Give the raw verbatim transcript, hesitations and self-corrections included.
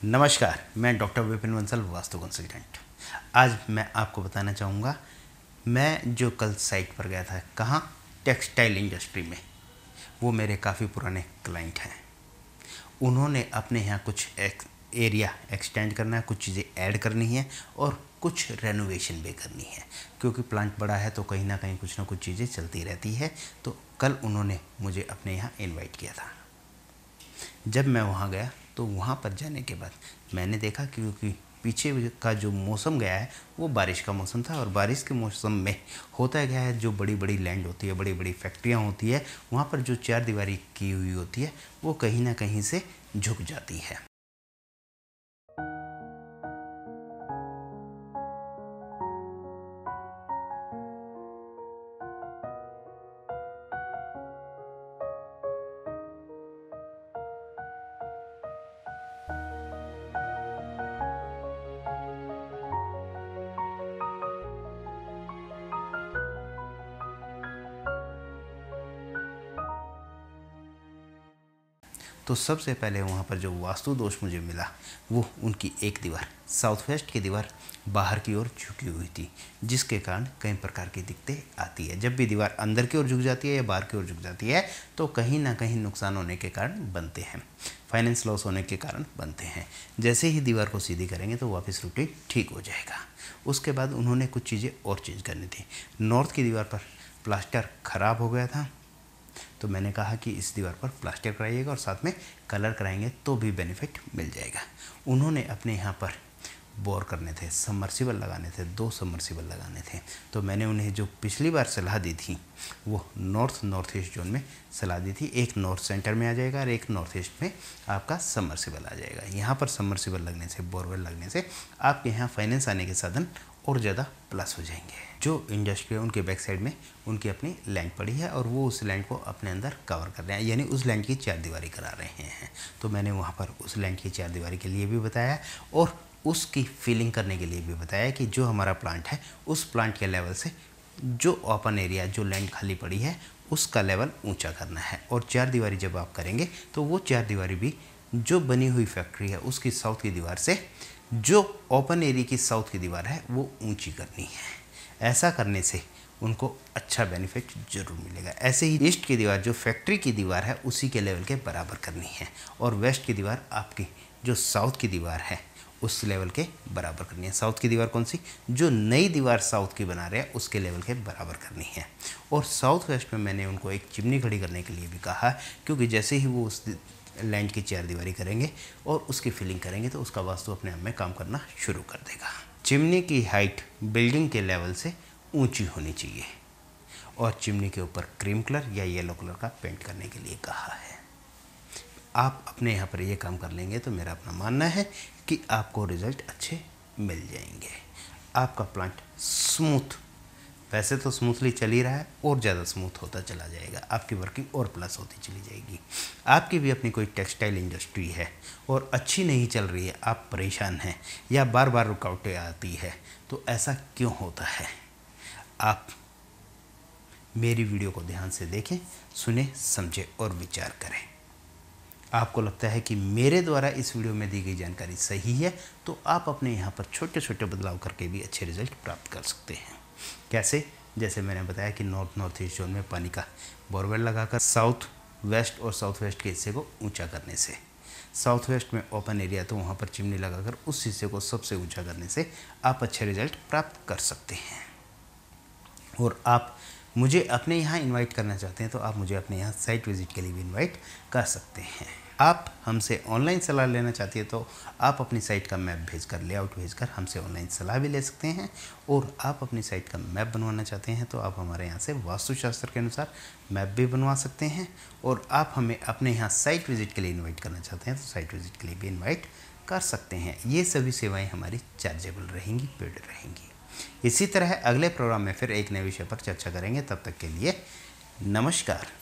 नमस्कार, मैं doctor Vipin Bansal, vastu consultant. आज मैं आपको बताना चाहूँगा, मैं जो कल साइट पर गया था, कहाँ, टेक्सटाइल इंडस्ट्री में। वो मेरे काफ़ी पुराने क्लाइंट हैं। उन्होंने अपने यहाँ कुछ एक एरिया एक्सटेंड करना है, कुछ चीज़ें ऐड करनी है और कुछ रेनोवेशन भी करनी है, क्योंकि प्लांट बड़ा है तो कहीं ना कहीं कुछ ना कुछ चीज़ें चलती रहती है। तो कल उन्होंने मुझे अपने यहाँ इनवाइट किया था। जब मैं वहाँ गया तो वहाँ पर जाने के बाद मैंने देखा कि क्योंकि पीछे का जो मौसम गया है वो बारिश का मौसम था, और बारिश के मौसम में होता क्या है, जो बड़ी बड़ी लैंड होती है, बड़ी बड़ी फैक्ट्रियाँ होती है, वहाँ पर जो चार दीवारी की हुई होती है वो कहीं ना कहीं से झुक जाती है। तो सबसे पहले वहाँ पर जो वास्तु दोष मुझे मिला वो उनकी एक दीवार, साउथ वेस्ट की दीवार बाहर की ओर झुकी हुई थी, जिसके कारण कई प्रकार की दिक्कतें आती है। जब भी दीवार अंदर की ओर झुक जाती है या बाहर की ओर झुक जाती है तो कहीं ना कहीं नुकसान होने के कारण बनते हैं, फाइनेंस लॉस होने के कारण बनते हैं। जैसे ही दीवार को सीधी करेंगे तो वापस रूटीन ठीक हो जाएगा। उसके बाद उन्होंने कुछ चीज़ें और चेंज करनी थी। नॉर्थ की दीवार पर प्लास्टर ख़राब हो गया था, तो मैंने कहा कि इस दीवार पर प्लास्टर कराइएगा और साथ में कलर कराएंगे तो भी बेनिफिट मिल जाएगा। उन्होंने अपने यहाँ पर बोर करने थे, सबमर्सिबल लगाने थे, दो सबमर्सिबल लगाने थे। तो मैंने उन्हें जो पिछली बार सलाह दी थी वो नॉर्थ नॉर्थ ईस्ट जोन में सलाह दी थी। एक नॉर्थ सेंटर में आ जाएगा और एक नॉर्थ ईस्ट में आपका सबमर्सिबल आ जाएगा। यहाँ पर सबमर्सिबल लगने से, बोरवेल लगने से आपके यहाँ फाइनेंस आने के साधन और ज़्यादा प्लस हो जाएंगे। जो इंडस्ट्री है उनके बैक साइड में उनकी अपनी लैंड पड़ी है और वो उस लैंड को अपने अंदर कवर कर रहे हैं, यानी उस लैंड की चार दीवारी करा रहे हैं। तो मैंने वहाँ पर उस लैंड की चार दीवारी के लिए भी बताया और उसकी फीलिंग करने के लिए भी बताया कि जो हमारा प्लांट है उस प्लांट के लेवल से जो ओपन एरिया, जो लैंड खाली पड़ी है, उसका लेवल ऊंचा करना है। और चार दीवारी जब आप करेंगे तो वो चार दीवारी भी जो बनी हुई फैक्ट्री है उसकी साउथ की दीवार से जो ओपन एरिया की साउथ की दीवार है वो ऊंची करनी है। ऐसा करने से उनको अच्छा बेनिफिट जरूर मिलेगा। ऐसे ही ईस्ट की दीवार, जो फैक्ट्री की दीवार है, उसी के लेवल के बराबर करनी है, और वेस्ट की दीवार आपकी जो साउथ की दीवार है उस लेवल के बराबर करनी है। साउथ की दीवार कौन सी, जो नई दीवार साउथ की बना रहे हैं उसके लेवल के बराबर करनी है। और साउथ वेस्ट में मैंने उनको एक चिमनी खड़ी करने के लिए भी कहा, क्योंकि जैसे ही वो उस लैंड की चार दीवारी करेंगे और उसकी फिलिंग करेंगे तो उसका वास्तु अपने आप में काम करना शुरू कर देगा। चिमनी की हाइट बिल्डिंग के लेवल से ऊंची होनी चाहिए और चिमनी के ऊपर क्रीम कलर या येलो कलर का पेंट करने के लिए कहा है। आप अपने यहाँ पर ये काम कर लेंगे तो मेरा अपना मानना है कि आपको रिजल्ट अच्छे मिल जाएंगे। आपका प्लांट स्मूथ, वैसे तो स्मूथली चल ही रहा है, और ज़्यादा स्मूथ होता चला जाएगा। आपकी वर्किंग और प्लस होती चली जाएगी। आपकी भी अपनी कोई टेक्सटाइल इंडस्ट्री है और अच्छी नहीं चल रही है, आप परेशान हैं या बार बार रुकावटें आती है, तो ऐसा क्यों होता है? आप मेरी वीडियो को ध्यान से देखें, सुने, समझें और विचार करें। आपको लगता है कि मेरे द्वारा इस वीडियो में दी गई जानकारी सही है तो आप अपने यहाँ पर छोटे छोटे बदलाव करके भी अच्छे रिजल्ट प्राप्त कर सकते हैं। कैसे? जैसे मैंने बताया कि नॉर्थ नॉर्थ ईस्ट जोन में पानी का बोरवेल लगाकर साउथ वेस्ट और साउथ वेस्ट के हिस्से को ऊंचा करने से, साउथ वेस्ट में ओपन एरिया तो वहाँ पर चिमनी लगाकर उस हिस्से को सबसे ऊंचा करने से आप अच्छे रिजल्ट प्राप्त कर सकते हैं। और आप मुझे अपने यहाँ इनवाइट करना चाहते हैं तो आप मुझे अपने यहाँ साइट विजिट के लिए भी इनवाइट कर सकते हैं। आप हमसे ऑनलाइन सलाह लेना चाहते हैं तो आप अपनी साइट का मैप भेजकर, लेआउट भेजकर हमसे ऑनलाइन सलाह भी ले सकते हैं। और आप अपनी साइट का मैप बनवाना चाहते हैं तो आप हमारे यहाँ से वास्तुशास्त्र के अनुसार मैप भी बनवा सकते हैं। और आप हमें अपने यहाँ साइट विजिट के लिए इन्वाइट करना चाहते हैं तो साइट विजिट के लिए भी इन्वाइट कर सकते हैं। ये सभी सेवाएँ हमारी चार्जेबल रहेंगी, पेड रहेंगी। इसी तरह अगले प्रोग्राम में फिर एक नए विषय पर चर्चा करेंगे। तब तक के लिए नमस्कार।